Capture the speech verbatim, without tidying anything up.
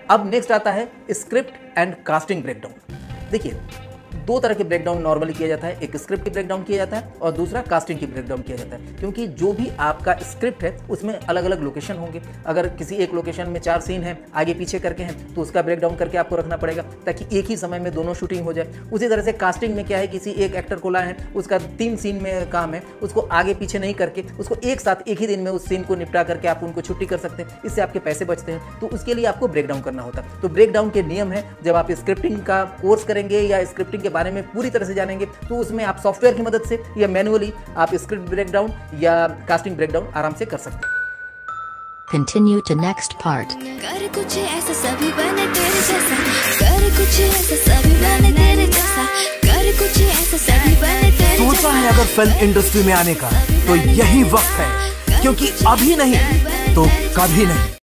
अब नेक्स्ट आता है स्क्रिप्ट एंड कास्टिंग ब्रेकडाउन। देखिए, दो तरह के ब्रेकडाउन नॉर्मली किया जाता है, एक स्क्रिप्ट की ब्रेकडाउन किया जाता है और दूसरा कास्टिंग की ब्रेकडाउन किया जाता है। क्योंकि जो भी आपका स्क्रिप्ट है उसमें अलग अलग लोकेशन होंगे। अगर किसी एक लोकेशन में चार सीन हैं, आगे पीछे करके हैं, तो उसका ब्रेकडाउन करके आपको रखना पड़ेगा ताकि एक ही समय में दोनों शूटिंग हो जाए। उसी तरह से कास्टिंग में क्या है, किसी एक एक्टर को लाए हैं, उसका तीन सीन में काम है, उसको आगे पीछे नहीं करके उसको एक साथ एक ही दिन में उस सीन को निपटा करके आप उनको छुट्टी कर सकते हैं। इससे आपके पैसे बचते हैं, तो उसके लिए आपको ब्रेकडाउन करना होता है। तो ब्रेकडाउन के नियम है, जब आप स्क्रिप्टिंग का कोर्स करेंगे या स्क्रिप्टिंग के बारे में पूरी तरह से जानेंगे तो उसमें आप सॉफ्टवेयर की मदद से या मैनुअली आप स्क्रिप्ट ब्रेकडाउन या कास्टिंग ब्रेकडाउन आराम से कर सकते हैं। Continue to next part. कर कुछ ऐसा सभी बने तेरे जैसा, कर कुछ ऐसा सभी बने तेरे जैसा, कर कुछ ऐसा सभी बने तेरे जैसा। सोचा है अगर फिल्म इंडस्ट्री में आने का तो यही वक्त है, क्योंकि अभी नहीं तो कभी नहीं।